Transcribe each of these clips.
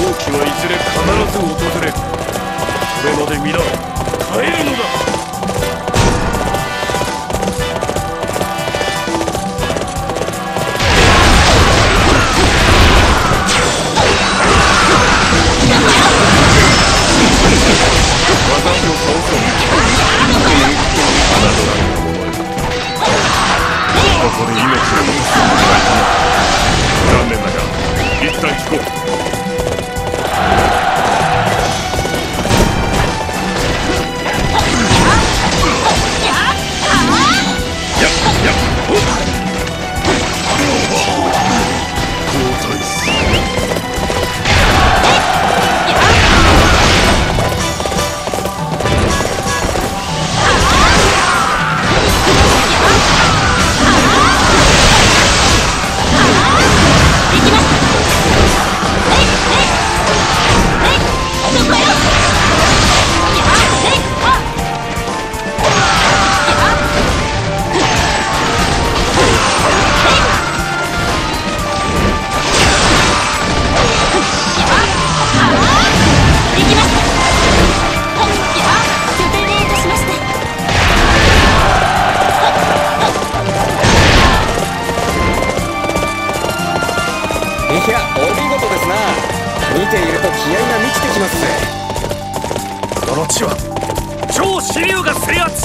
好機はいずれ必ず訪れる。それまで皆耐えるのだ。私を倒そう。ここで命を落とす残念だが一旦引こう。 見ていると気合が満ちてきますぜ。 この地は超支流が制圧した。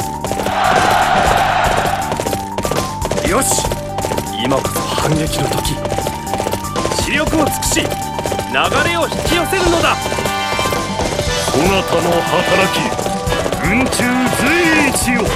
よし、今こそ反撃の時。視力を尽くし流れを引き寄せるのだ。そなたの働き雲中随一よ。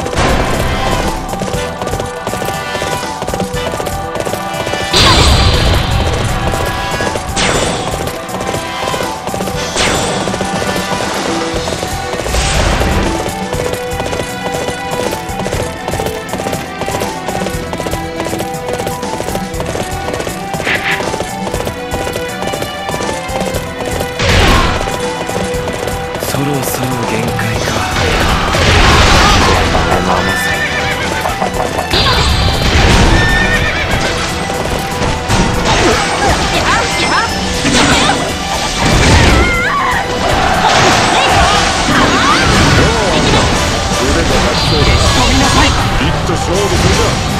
そろそろ限界か。まませ。腕が立ちそうだ。飛びなさい。一斗勝負するか。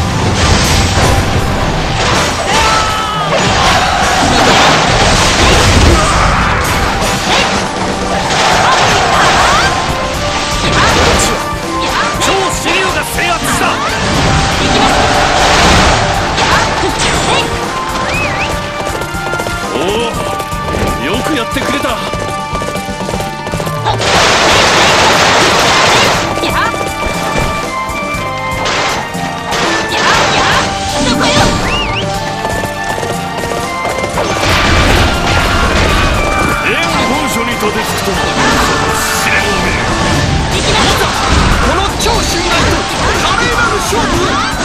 よくやってくれた。援本所に立てつくと試練を見る。この超襲撃と華麗なる勝負。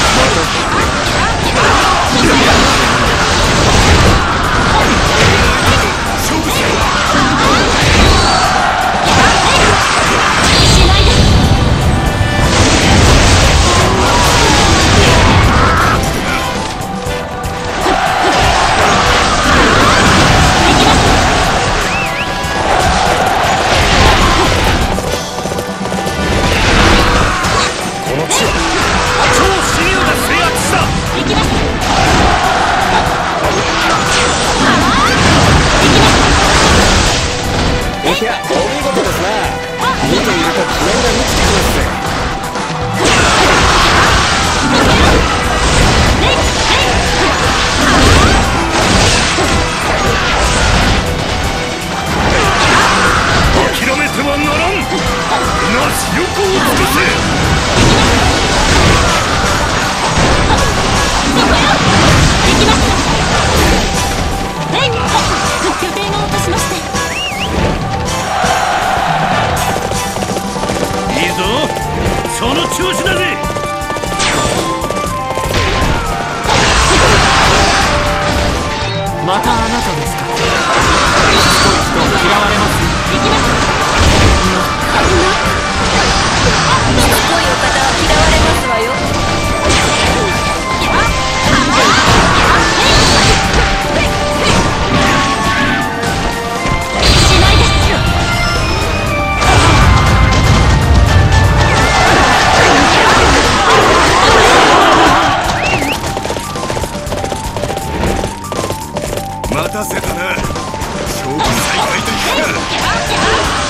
いや、お見事ですな。見ていると気合が満ちてきますぜ。諦めてはならん。皆死力を尽くせ。 拠点を落としまして。 いいぞ、その調子だぜ。 またあなたですか。しつこい人は嫌われます。 行きます。しつこいお方は嫌われますわよ。 待たせたな。勝負再開といくか。